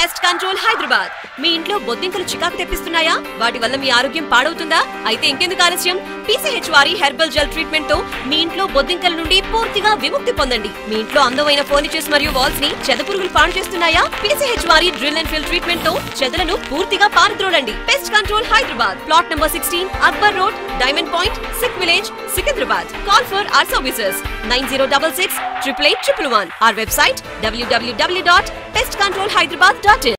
Pest Control Hyderabad. మీ ఇంట్లో బొద్దింకలు చికాకు తెప్పిస్తున్నాయా? వాటి వల్ల మీ ఆరోగ్యం పాడవుతుందా? అయితే ఇంకెందుకు ఆలస్యం? PCHవారి హెర్బల్ జెల్ ట్రీట్మెంట్ తో మీ ఇంట్లో బొద్దింకల నుండి పూర్తిగా విముక్తి పొందండి. మీ ఇంట్లో అందమైన ఫర్నిచర్స్ మరియు వాల్స్ ని చెదపురుగులు పాడు చేస్తున్నాయా? PCHవారి డ్రిల్ అండ్ ఫిల్ ట్రీట్మెంట్ తో చెదలను పూర్తిగా పారద్రోలండి. Pest Control Hyderabad, plot number 16, Akbar Road, Diamond Point, Sikh Village, Secunderabad. Call for our services 9066 888 111. Our website www.pestcontrolhyderabad.in.